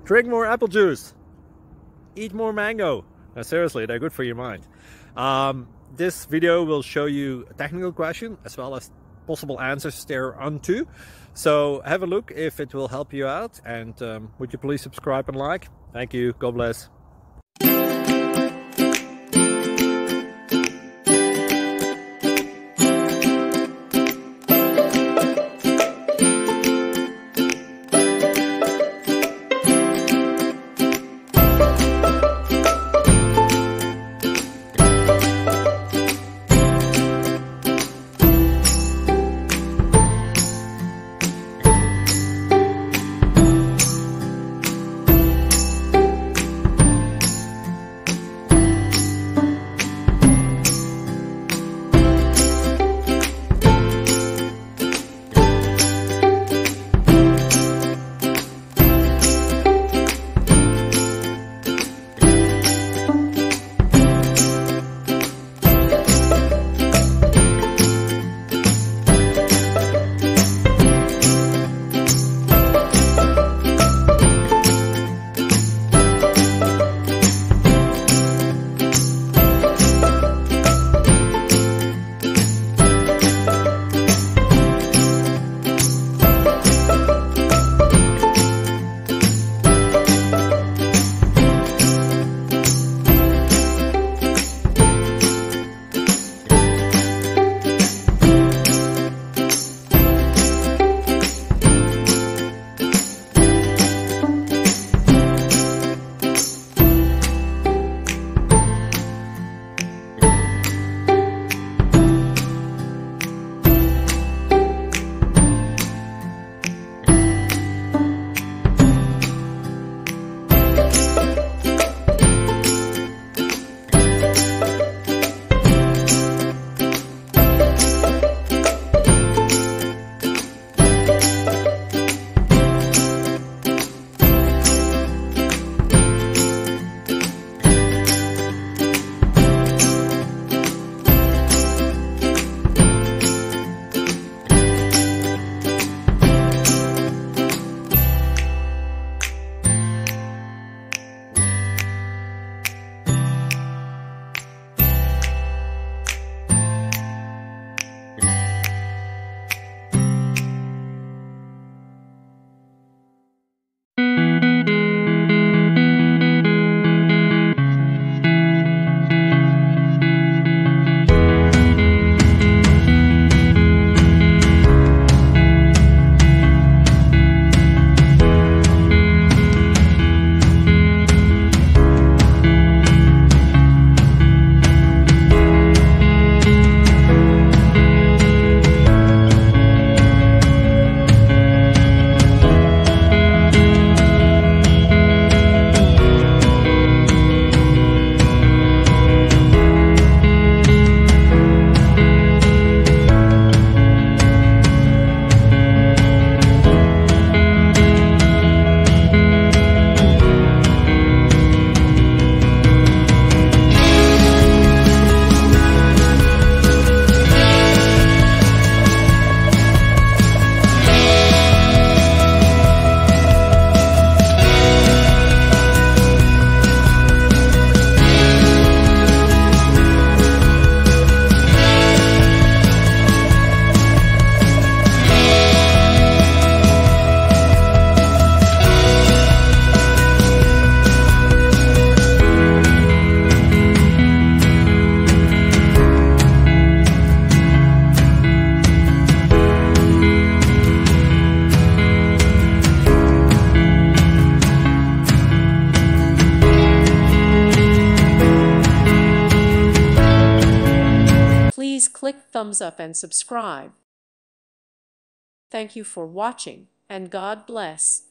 Drink more apple juice. Eat more mango. No, seriously, they're good for your mind. This video will show you a technical question as well as possible answers thereunto. So have a look if it will help you out, and would you please subscribe and like? Thank you. God bless. Please click thumbs up and subscribe. Thank you for watching, and God bless.